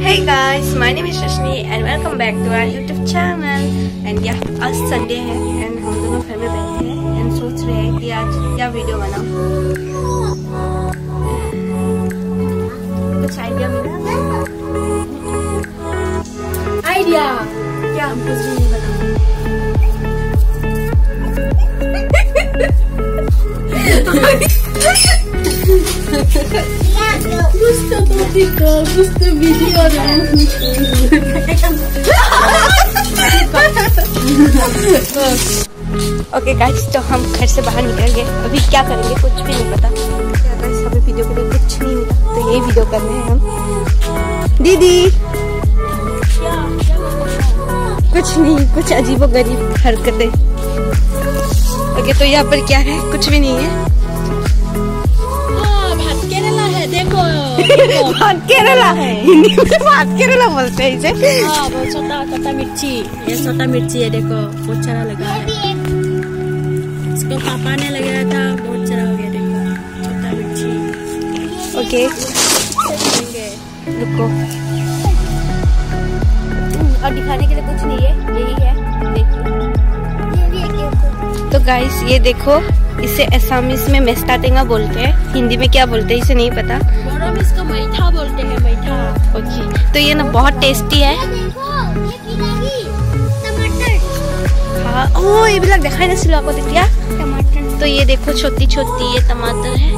Hey guys, my name is Rashmi and welcome back to our YouTube channel. And yeah, आज Sunday है and हम दोनों घर में बैठे हैं and सोच रहे हैं कि आज क्या वीडियो बनाऊं। कुछ आइडिया मिला? आइडिया क्या? हम कुछ भी नहीं बनाएंगे। Gusto topiko, gusto video okay guys, तो हम घर से बाहर निकल गए। अभी क्या करेंगे कुछ भी नहीं पता। गाइस हमें वीडियो के लिए कुछ नहीं मिला, तो यही वीडियो कर रहे हैं हम। दीदी कुछ नहीं, कुछ अजीबोगरीब हरकतें। ओके, तो यहाँ पर क्या है? कुछ भी नहीं है। देखो भात केरला है, हिंदी में भात केरला बोलते हैं इसे। वो छोटा मिर्ची, ये छोटा मिर्ची है। देखो बहुत सारा लगा है। इसको पापा ने लगाया था, बहुत सारा हो गया। देखो छोटा मिर्ची। ओके रुको, और दिखाने के लिए कुछ नहीं है, यही है। देखो तो गाइस ये देखो, इसे असमीज में मेस्टा टेंगा बोलते हैं। हिंदी में क्या बोलते हैं इसे नहीं पता। बोरो में इसको मैठा बोलते हैं, मैठा। ओके, तो ये ना बहुत टेस्टी है। हाँ, ओ ये भी लग दिखाई ना सिलो आपको दिखा टमाटर। तो ये देखो छोटी छोटी ये टमाटर है।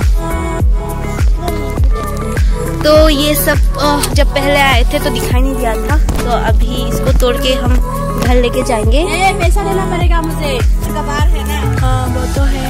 तो ये सब जब पहले आए थे तो दिखाई नहीं दिया था, तो अभी इसको तोड़ के हम घर लेके जाएंगे। पैसा देना पड़ेगा मुझे, कबार है ना। हाँ वो तो है।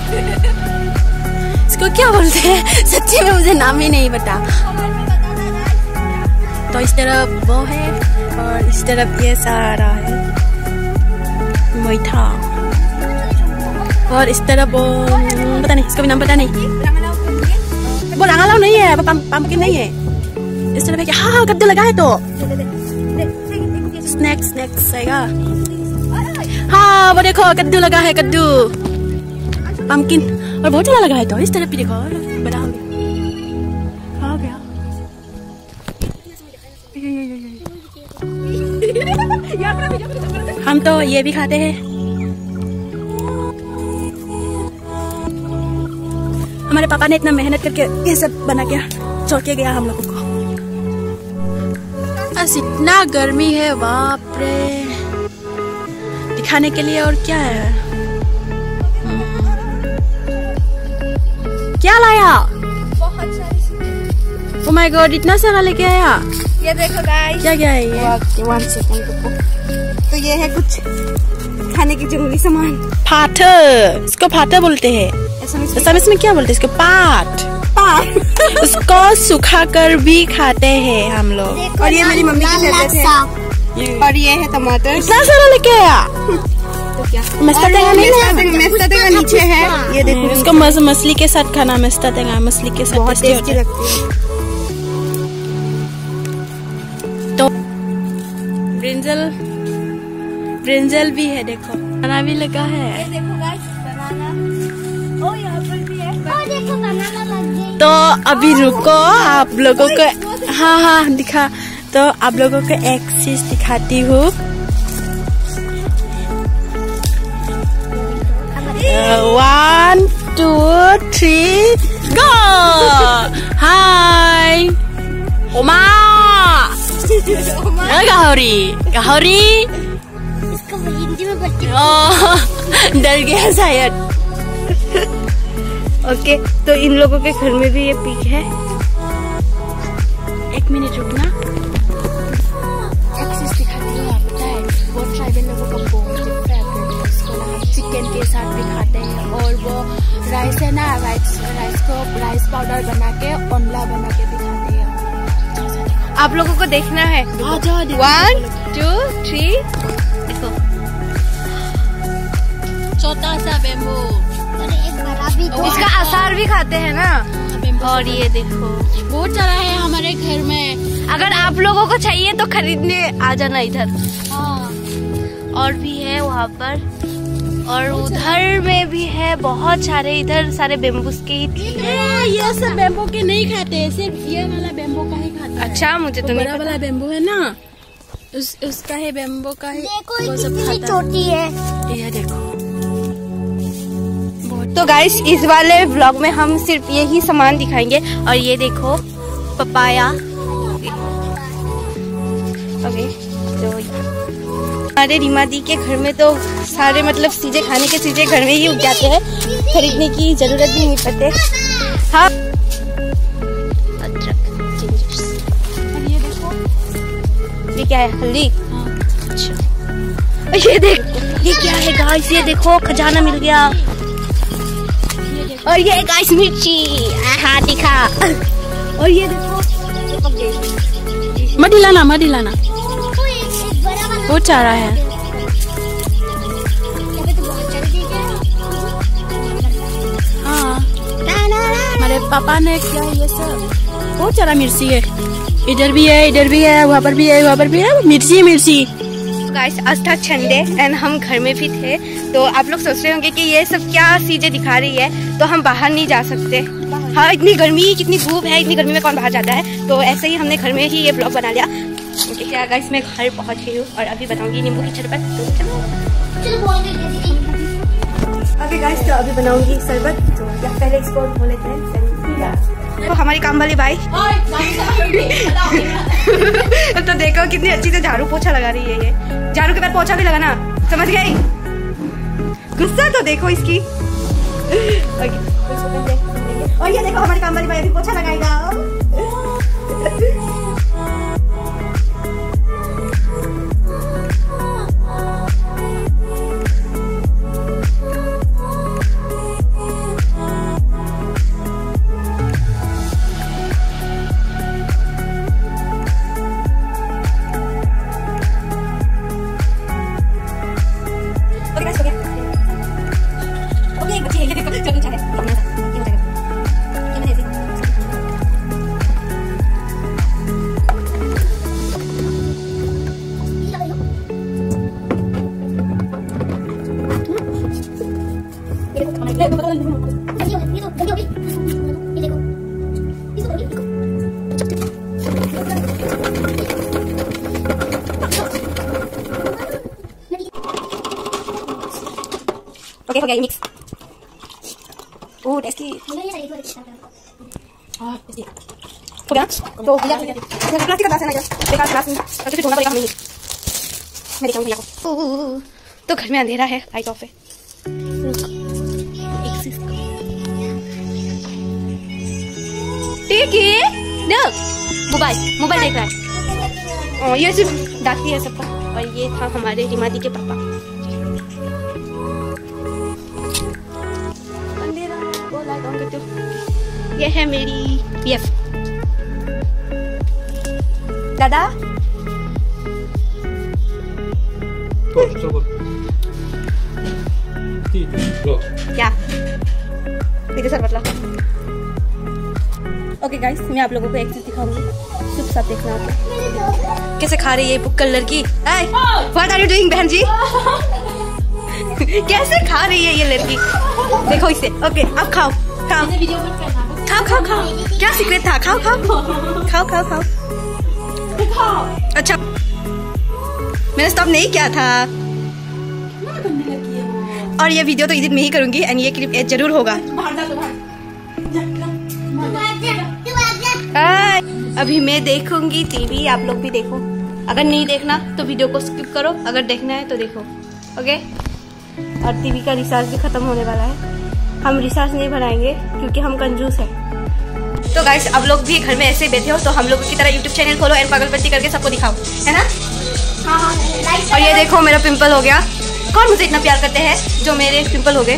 इसको क्या बोलते हैं सच्ची में मुझे नाम ही नहीं पता। तो इस तरफ वो है और इस तरफ ये सारा है मीठा, और इस तरफ वो पता नहीं, इसका भी नाम पता नहीं। वो रंगालाव नहीं है, वो पंपकिन नहीं है। इस तरफ है क्या? हाँ कद्दू लगा है। तो स्नैक्स आएगा। हाँ वो देखो कद्दू लगा है, कद्दू पंपकिन, और बहुत ज्यादा लगा है। तो इस तरफ भी देखो, बड़ा हो गया। हम तो ये भी खाते हैं। हमारे पापा ने इतना मेहनत करके ये सब बना के छोड़ के गया हम लोगों को। बस इतना गर्मी है, बाप रे। दिखाने के लिए और क्या है? क्या लाया? बहुत सारी। ओह माय गॉड, इतना सारा लेके आया। ये देखो गाइस, क्या है ये? 1 सेकंड रुको। तो ये है कुछ खाने की जरूरी सामान। फाटर, इसको फाटर बोलते हैं। असमीज में क्या बोलते हैं इसको? पाट। उसको सुखा कर भी खाते हैं हम लोग। और ये मेरी मम्मी की फेवरेट है। और ये है टमाटर। इतना सारा लेके आया। तो क्या मेस्टा टेंगा नहीं है? मेस्टा टेंगा नीचे है। ये देखो, इसको मछली के साथ खाना। मेस्टा टेंगा मछली के साथ बहुत टेस्टी लगती है। तो ब्रिंजल भी है। देखो बनाना भी लगा है। ये देखो गाइस, बनाना। ओ यहाँ पर भी है। ओ देखो बनाना लग गई। तो अभी रुको, आप लोगों को हाँ दिखा। तो आप लोगों को एक चीज दिखाती हूँ। 1 2 3 गो। हाय ओमा। गाहरी इसको हिंदी में बोलते हैं। डर गया शायद। ओके, तो इन लोगों के घर में भी ये पिग है। 1 मिनट रुकना। एक चीज दिखाती हूँ आपको। वो ट्राइबल लोगों का बहुत फेवरेट है। इसको हम चिकन के साथ भी खाते हैं। और वो राइस है ना, राइस पाउडर बना के ओमला बना के भी खाते हैं। आप लोगों को देखना है। 1 2 3 देखो, छोटा सा बेम्बू। इसका अचार भी खाते हैं ना। और ये देखो बहुत सारा है हमारे घर में। अगर आप लोगों को चाहिए तो खरीदने आ जाना इधर। हाँ। और भी है वहाँ पर। और उधर में भी है बहुत सारे, इधर सारे बेम्बूस के ही। ये सब बेम्बू के नहीं खाते, सिर्फ ये वाला बेम्बू का ही खाते हैं। अच्छा, मुझे तो बड़ा वाला बेम्बू है ना, उसका है बेम्बू का ही। देखो वो सब कितनी छोटी है। ये देखो। तो गाइस इस वाले व्लॉग में हम सिर्फ यही सामान दिखाएंगे। और ये देखो पपाया। ओके, तो हमारे रीमा दी के घर में तो सारे मतलब चीजें, खाने के चीजें घर में ही उग जाते हैं, खरीदने की जरूरत भी नहीं पड़ते। हाँ, अदरक, जिंजर। और ये देखो, ये क्या है? हल्दी। अच्छा, ये देख, ये क्या है गाइस? ये देखो खजाना मिल गया। और ये गाइस मिर्ची, हाँ दिखा। और ये देखो, मत हिलाना, मत हिलाना, वो चारा है। हाँ, हमारे पापा ने किया ये सब। वो चारा मिर्ची है, इधर भी है, इधर भी है, वहाँ पर भी है, वहाँ पर भी है, मिर्ची मिर्ची। गाइस आज था संडे एंड हम घर में भी थे। तो आप लोग सोच रहे होंगे कि ये सब क्या चीजें दिखा रही है, तो हम बाहर नहीं जा सकते। हाँ, इतनी गर्मी, कितनी धूप है, इतनी गर्मी में कौन बाहर जाता है। तो ऐसे ही हमने घर में ही ये ब्लॉग बना लिया। क्या गाइस, मैं घर पहुंच गई हूँ और अभी बनाऊंगी नींबू की शरबत। अभी गाइस तो अभी बनाऊंगी शरबत। तो पहले इसको धो लेते हैं। तो हमारी काम वाली बाई तो देखो कितनी अच्छी से झाड़ू पोछा लगा रही है। ये झाड़ू के बाद पोछा भी लगाना, समझ गई? गुस्सा तो देखो इसकी। और ये देखो हमारी काम वाली बाई अभी पोछा लगाएगा। ओके, हो गया मिक्स। ओह टेस्टी हो गया। तो प्लास्टिक का ग्लास है ना, बेकार ग्लास में फिर धोना पड़ेगा हमें। मैं दिखाऊंगी भैया को। तो घर में अंधेरा है, लाइट ऑफ है। ठीक है, मोबाइल देख रहा है। ये सिर्फ डांटती है सबको। और ये था हमारे रीमा दी के पापा। अंधेरा वो लाइट ऑन करते हो। ये है मेरी पीएफ दादा। क्या सीधे सर मतलब। ओके गाइस, मैं आप लोगों को एक चीज दिखाऊंगी, सिर्फ सब देखना। आप कैसे खा रही है बुक कलर की। व्हाट आर यू डूइंग बहन जी? कैसे खा रही है ये लड़की, देखो इसे। ओके अब खाओ खाओ खाओ खाओ खाओ। क्या सीक्रेट था? खाओ खाओ खाओ खाओ खाओ। अच्छा, मैंने स्टॉप नहीं किया था। और ये वीडियो तो एडिट में ही करूंगी एंड ये क्लिप जरूर होगा। अभी मैं देखूंगी टीवी, आप लोग भी देखो। अगर नहीं देखना तो वीडियो को स्किप करो, अगर देखना है तो देखो। ओके। और टीवी का रिचार्ज भी खत्म होने वाला है। हम रिचार्ज नहीं भराएंगे क्योंकि हम कंजूस हैं। तो गाइस, आप लोग भी घर में ऐसे बैठे हो तो हम लोगों की तरह यूट्यूब चैनल खोलो एंड पागलपंती करके सबको दिखाओ, है ना? हाँ। और ये देखो मेरा पिंपल हो गया। कौन मुझे इतना प्यार करते हैं जो मेरे पिंपल हो गए?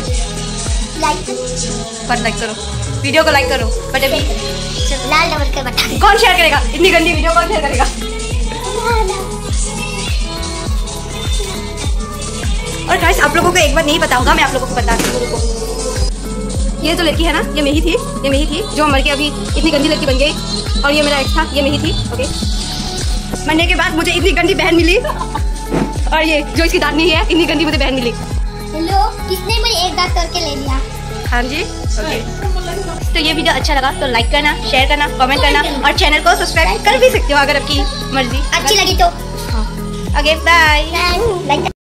लाइक करो, वीडियो को लाइक करो। बट अभी लाल डबल के बटन कौन शेयर करेगा? इतनी गंदी वीडियो कौन शेयर करेगा? और गाइस, आप लोगों को एक बार नहीं पता होगा, मैं आप लोगों को बताती हूँ। ये जो लड़की है ना, ये मैं ही थी जो मर के अभी इतनी गंदी लड़की बन गई। और ये मेरा एक्स था, ये मैं ही थी। ओके। मरने के बाद मुझे इतनी गंदी बहन मिली। और ये जो इसकी दादी है, इतनी गंदी मुझे बहन मिली। हेलो, किसने मुझे एक दांत करके ले लिया? हाँ जी, ओके। तो ये वीडियो अच्छा लगा तो लाइक करना, शेयर करना, कमेंट करना और चैनल को सब्सक्राइब कर भी सकते हो अगर आपकी मर्जी अच्छी लगी तो। हाँ, ओके बाय। लाइक